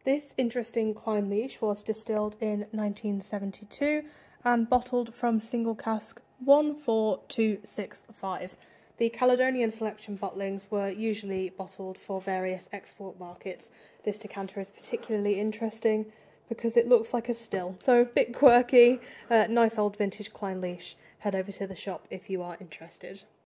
This interesting Clynelish was distilled in 1972 and bottled from single cask 14265. The Caledonian Selection bottlings were usually bottled for various export markets. This decanter is particularly interesting because it looks like a still. So a bit quirky, nice old vintage Clynelish. Head over to the shop if you are interested.